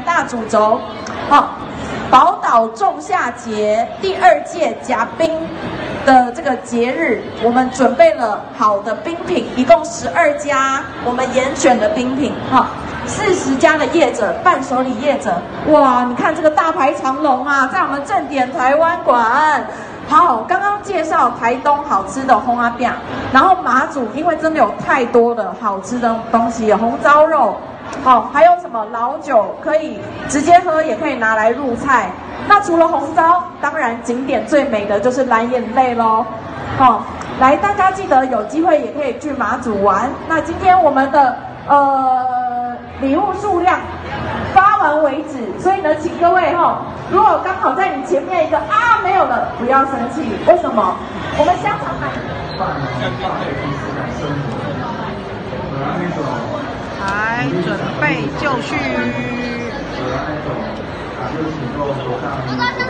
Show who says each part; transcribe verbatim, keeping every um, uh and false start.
Speaker 1: 大主轴，好，宝岛仲夏节第二届甲冰的这个节日，我们准备了好的冰品，一共十二家我们严选的冰品，哈，四十家的业者，伴手礼业者，哇，你看这个大排长龙啊，在我们正点台湾馆。好，刚刚介绍台东好吃的烘阿饼，然后马祖因为真的有太多的好吃的东西，有红糟肉，哦，还有什么老酒可以直接喝，也可以拿来入菜。那除了红糟，当然景点最美的就是蓝眼泪咯。哦，来，大家记得有机会也可以去马祖玩。那今天我们的呃礼物数量发完为止，所以呢，请各位哈、哦，如果刚好在你前面一个啊没有了，不要生气，为什么？我们香肠买。
Speaker 2: 来，准备就绪。